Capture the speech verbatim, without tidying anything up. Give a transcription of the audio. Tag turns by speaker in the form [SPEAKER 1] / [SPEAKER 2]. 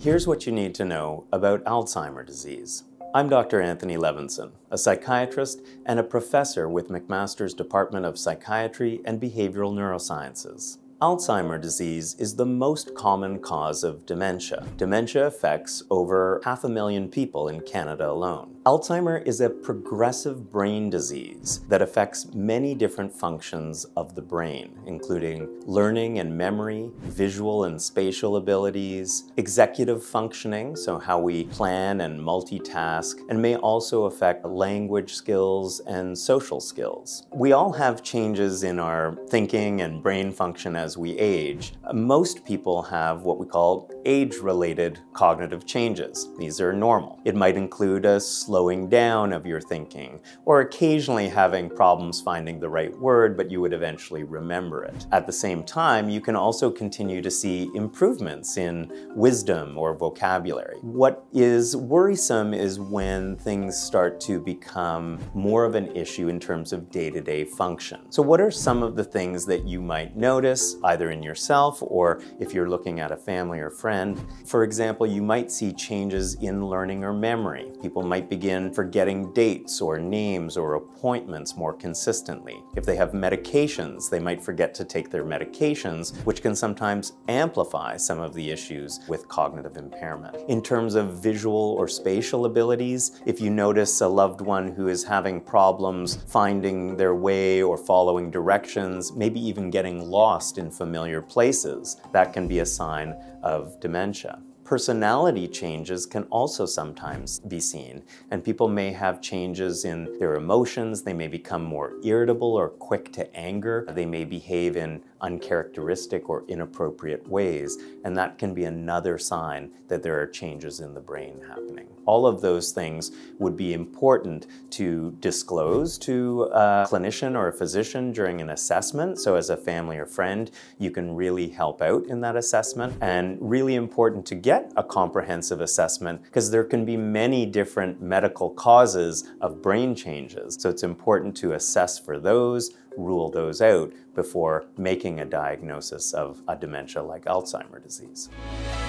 [SPEAKER 1] Here's what you need to know about Alzheimer's disease. I'm Doctor Anthony Levinson, a psychiatrist and a professor with McMaster's Department of Psychiatry and Behavioral Neurosciences. Alzheimer's disease is the most common cause of dementia. Dementia affects over half a million people in Canada alone. Alzheimer's is a progressive brain disease that affects many different functions of the brain, including learning and memory, visual and spatial abilities, executive functioning, so how we plan and multitask, and may also affect language skills and social skills. We all have changes in our thinking and brain function as we age. Most people have what we call age-related cognitive changes. These are normal. It might include a slowing down of your thinking, or occasionally having problems finding the right word, but you would eventually remember it. At the same time, you can also continue to see improvements in wisdom or vocabulary. What is worrisome is when things start to become more of an issue in terms of day-to-day function. So what are some of the things that you might notice, either in yourself or if you're looking at a family or friend? For example, you might see changes in learning or memory. People might begin forgetting dates or names or appointments more consistently. If they have medications, they might forget to take their medications, which can sometimes amplify some of the issues with cognitive impairment. In terms of visual or spatial abilities, if you notice a loved one who is having problems finding their way or following directions, maybe even getting lost in familiar places, that can be a sign of dementia. Personality changes can also sometimes be seen, and people may have changes in their emotions. They may become more irritable or quick to anger. They may behave in uncharacteristic or inappropriate ways, and that can be another sign that there are changes in the brain happening. All of those things would be important to disclose to a clinician or a physician during an assessment. So as a family or friend, you can really help out in that assessment, and really important to get a comprehensive assessment because there can be many different medical causes of brain changes. So it's important to assess for those, rule those out before making a diagnosis of a dementia like Alzheimer's disease.